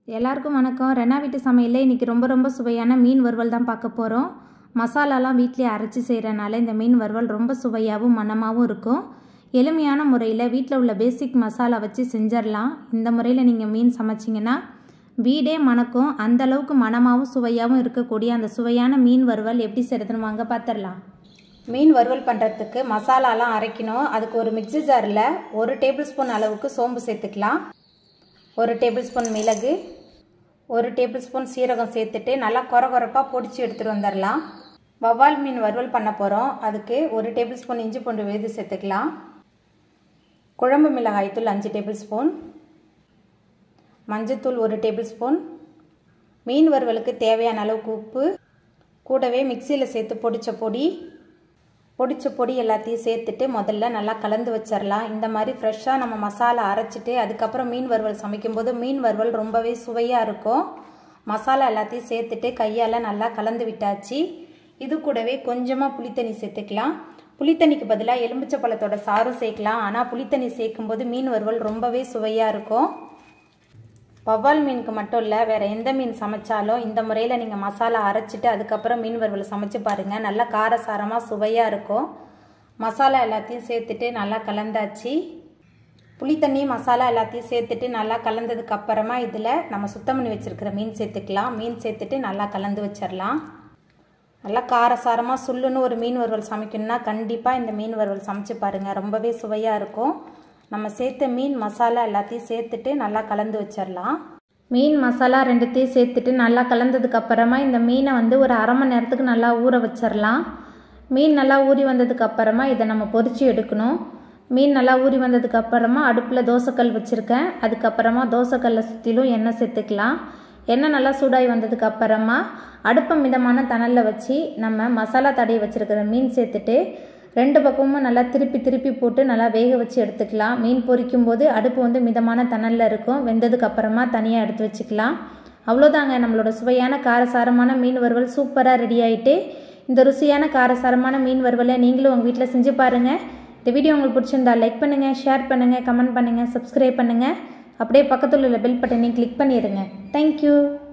எல்லாருக்கும் வணக்கம். ரெனா வீட்டு சமையல்ல இன்றைக்கி ரொம்ப சுவையான மீன் வறுவல் தான் பார்க்க போகிறோம். மசாலாலாம் வீட்டிலே அரைச்சி செய்கிறனால இந்த மீன் வறுவல் ரொம்ப சுவையாகவும் மணமாகவும் இருக்கும். எளிமையான முறையில் வீட்டில் உள்ள பேசிக் மசாலா வச்சு செஞ்சிடலாம். இந்த முறையில் நீங்கள் மீன் சமைச்சிங்கன்னா வீடே மணக்கும். அந்தளவுக்கு மணமாகவும் சுவையாகவும் இருக்கக்கூடிய அந்த சுவையான மீன் வறுவல் எப்படி செய்கிறதுன்னு வாங்க பார்த்துடலாம். மீன் வறுவல் பண்ணுறதுக்கு மசாலாலாம் அரைக்கணும். அதுக்கு ஒரு மிக்ஸி ஜாரில் 1 டேபிள் ஸ்பூன் அளவுக்கு சோம்பு சேர்த்துக்கலாம். 1 டேபிள் ஸ்பூன் மிளகு, 1 டேபிள் ஸ்பூன் சீரகம் சேர்த்துட்டு நல்லா கொரகொரப்பாக பொடிச்சு எடுத்துகிட்டு வந்துடலாம். வவ்வால் மீன் வறுவல் பண்ண போகிறோம். அதுக்கு 1 டேபிள் ஸ்பூன் இஞ்சி பூண்டு விழுது சேர்த்துக்கலாம். குழம்பு மிளகாய் தூள் 5 டேபிள் ஸ்பூன், மஞ்சத்தூள் 1 டேபிள் ஸ்பூன், மீன் வறுவலுக்கு தேவையான அளவுக்கு உப்பு, கூடவே மிக்சியில் சேர்த்து பொடிச்ச பொடி எல்லாத்தையும் சேர்த்துட்டு முதல்ல நல்லா கலந்து வச்சிடலாம். இந்த மாதிரி ஃப்ரெஷ்ஷாக நம்ம மசாலா அரைச்சிட்டு அதுக்கப்புறம் மீன் வறுவல் சமைக்கும்போது மீன் வறுவல் ரொம்பவே சுவையாக இருக்கும். மசாலா எல்லாத்தையும் சேர்த்துட்டு கையால் நல்லா கலந்து விட்டாச்சு. இது கூடவே கொஞ்சமாக புளித்தண்ணி சேர்த்துக்கலாம். புளித்தண்ணிக்கு பதிலாக எலுமிச்சை பழத்தோட சாறும் சேர்க்கலாம். ஆனால் புளித்தண்ணி சேர்க்கும்போது மீன் வறுவல் ரொம்பவே சுவையாக இருக்கும். வவ்வால் மீனுக்கு மட்டும் இல்லை, வேறு எந்த மீன் சமைச்சாலும் இந்த முறையில் நீங்கள் மசாலா அரைச்சிட்டு அதுக்கப்புறம் மீன் வறுவல் சமைச்சு பாருங்கள். நல்லா காரசாரமாக சுவையாக இருக்கும். மசாலா எல்லாத்தையும் சேர்த்துட்டு நல்லா கலந்தாச்சு. புளித்தண்ணி மசாலா எல்லாத்தையும் சேர்த்துட்டு நல்லா கலந்ததுக்கு அப்புறமா இதில் நம்ம சுத்தம் பண்ணி வச்சுருக்கிற மீன் சேர்த்துக்கலாம். மீன் சேர்த்துட்டு நல்லா கலந்து வச்சிடலாம். நல்லா காரசாரமாக சுள்ளுன்னு ஒரு மீன் வறுவல் சமைக்கணுன்னா கண்டிப்பாக இந்த மீன் வறுவல் சமைச்சு பாருங்கள். ரொம்பவே சுவையாக இருக்கும். நம்ம சேர்த்த மீன் மசாலா எல்லாத்தையும் சேர்த்துட்டு நல்லா கலந்து வச்சிடலாம். மீன் மசாலா ரெண்டுத்தையும் சேர்த்துட்டு நல்லா கலந்ததுக்கு அப்புறமா இந்த மீனை ஒரு அரை மணி நேரத்துக்கு நல்லா ஊற வச்சிடலாம். மீன் நல்லா ஊறி வந்ததுக்கு அப்புறமா இதை நம்ம பொரிச்சு எடுக்கணும். மீன் நல்லா ஊறி வந்ததுக்கு அப்புறமா அடுப்பில் தோசைக்கல் வச்சுருக்கேன். அதுக்கப்புறமா தோசைக்கல்லை சுற்றிலும் எண்ணெய் சேர்த்துக்கலாம். எண்ணெய் நல்லா சூடாகி வந்ததுக்கு அப்புறமா அடுப்பை மிதமான தணலில் வச்சு நம்ம மசாலா தடவி வச்சுருக்கிற மீன் சேர்த்துட்டு 2 பக்கமும் நல்லா திருப்பி போட்டு நல்லா வேக வச்சு எடுத்துக்கலாம். மீன் பொரிக்கும் போது அடுப்பு மிதமான தணலில் இருக்கும். வெந்ததுக்கு அப்புறமா தனியாக எடுத்து வச்சுக்கலாம். அவ்வளோதாங்க, நம்மளோட சுவையான காரசாரமான மீன் வறுவல் சூப்பராக ரெடி ஆகிட்டு. இந்த ருசியான காரசாரமான மீன் வறுவலை நீங்களும் உங்கள் வீட்டில் செஞ்சு பாருங்கள். இந்த வீடியோ உங்களுக்கு பிடிச்சிருந்தா லைக் பண்ணுங்கள், ஷேர் பண்ணுங்கள், கமெண்ட் பண்ணுங்கள், சப்ஸ்கிரைப் பண்ணுங்கள். அப்படியே பக்கத்தில் உள்ள பெல் பட்டனையும் கிளிக் பண்ணிடுங்க. தேங்க்யூ.